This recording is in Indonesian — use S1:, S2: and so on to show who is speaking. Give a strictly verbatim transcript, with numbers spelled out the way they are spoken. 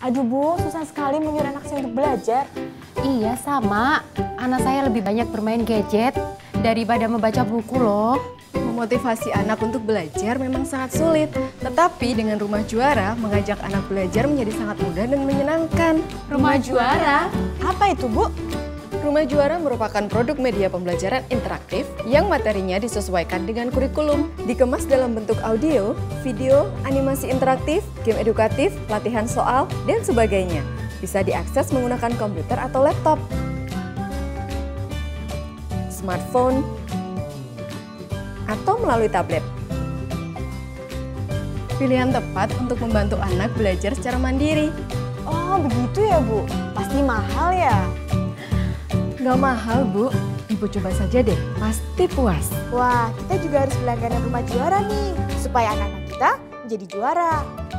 S1: Aduh Bu, susah sekali menyuruh anak saya untuk belajar.
S2: Iya sama, anak saya lebih banyak bermain gadget daripada membaca buku loh.
S3: Memotivasi anak untuk belajar memang sangat sulit. Tetapi dengan Rumah Juara, mengajak anak belajar menjadi sangat mudah dan menyenangkan.
S1: Rumah Juara? Apa itu Bu?
S3: Rumah Juara merupakan produk media pembelajaran interaktif yang materinya disesuaikan dengan kurikulum. Dikemas dalam bentuk audio, video, animasi interaktif, game edukatif, latihan soal, dan sebagainya. Bisa diakses menggunakan komputer atau laptop, smartphone, atau melalui tablet. Pilihan tepat untuk membantu anak belajar secara mandiri.
S1: Oh begitu ya Bu, pasti mahal ya?
S3: Gak mahal Bu, Ibu coba saja deh, pasti puas.
S1: Wah, kita juga harus berlangganan Rumah Juara nih, supaya anak-anak kita menjadi juara.